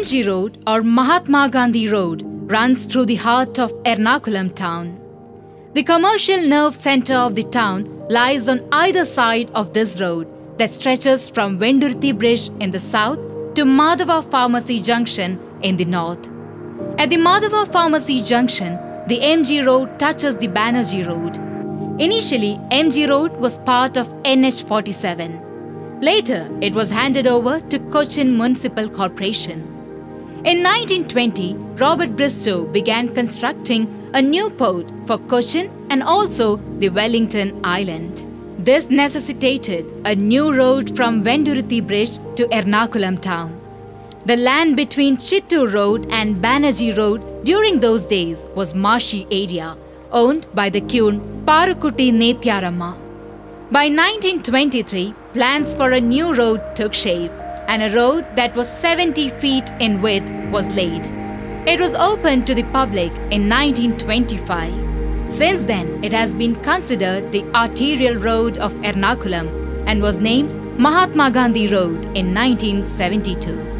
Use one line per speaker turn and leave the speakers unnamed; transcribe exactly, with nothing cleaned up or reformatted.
G Road or Mahatma Gandhi Road runs through the heart of Ernakulam town. The commercial nerve center of the town lies on either side of this road that stretches from Vendurthi Bridge in the south to Madhava Pharmacy Junction in the north. At the Madhava Pharmacy Junction, the M G Road touches the Banerjee Road. Initially, M G Road was part of N H forty-seven. Later, it was handed over to Cochin Municipal Corporation. In nineteen twenty, Robert Bristow began constructing a new port for Cochin and also the Wellington Island. This necessitated a new road from Vendurthi Bridge to Ernakulam town. The land between Chittoor Road and Banerjee Road during those days was marshy area, owned by the Queen Parukutti Nethyarama. By nineteen twenty-three, plans for a new road took shape, and a road that was seventy feet in width was laid. It was opened to the public in nineteen twenty-five. Since then, it has been considered the arterial road of Ernakulam and was named Mahatma Gandhi Road in nineteen seventy-two.